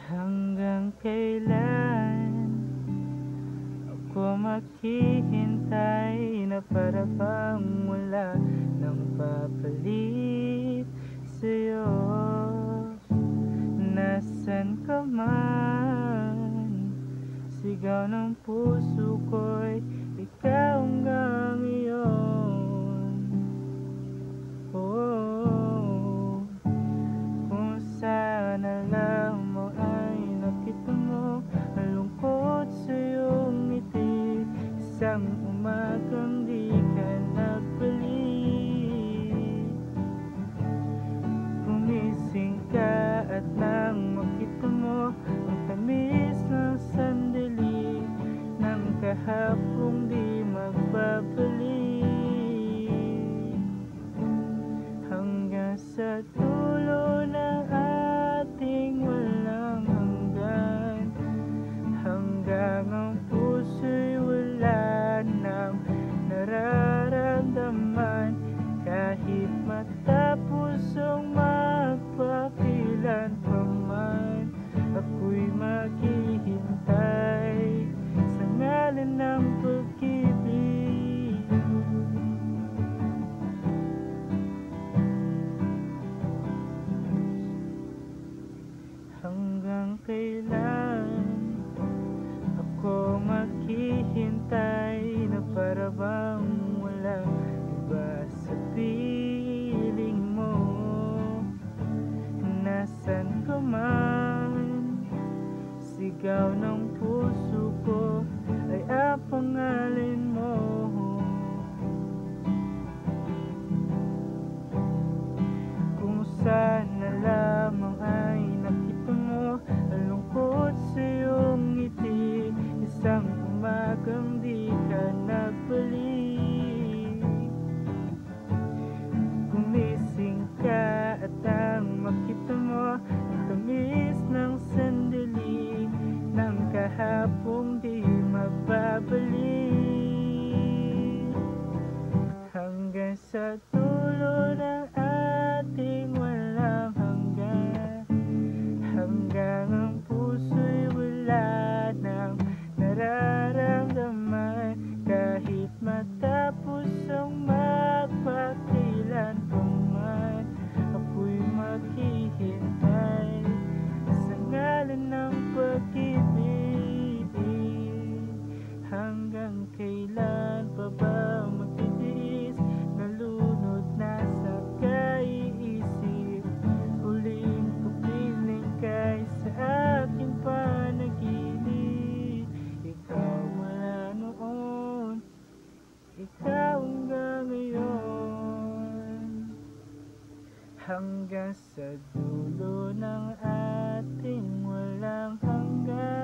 Hanggang kailan ako maghihintay na para bang wala nang papalit sa'yo? Nasaan ka man? Sigaw ng puso ko'y ikaw hanggang ngayon. Oh, kung sana lamang ay nakita mo ang lungkot sa iyong ngiti. Isang umagang di ka nagbalik. Gumising ka at nang makita mo ang tamis ng sandali ng kahapong di magbabalik. Hanggang sa dulo ng ating walang hanggan, hanggang ang puso'y wala nang nararamdaman. Kahit matapos ang magpakilan pa man, ako'y maghihintay sa ngalan ng pag-ibig. Hanggang kailan ako maghihintay na para bang walang iba sa piling mo? Nasaan ka man? Sigaw ng puso ko ay ang pangalan mo. Kung sana lamang ay nakita mo ang lungkot sa iyong ngiti. Isang umagang di ka nagbalik. Gumising ka at ang makita mo ang tamis ng sandali ng kahapong di magbabalik. Hanggang sa dulo ng ating walang hanggan, hanggang ang puso'y wala nang nararamdaman. Kahit matapos ang magpakilan pa man, ako'y maghihintay sa ngalan ng pag-ibig. Hanggang kailan pa ba magtitiis, nalunod na sa kaiisip? Huling kapiling kay sa aking panaginip. Ikaw wala noon, ikaw hanggang ngayon. Hanggang sa dulo ng ating walang hanggan,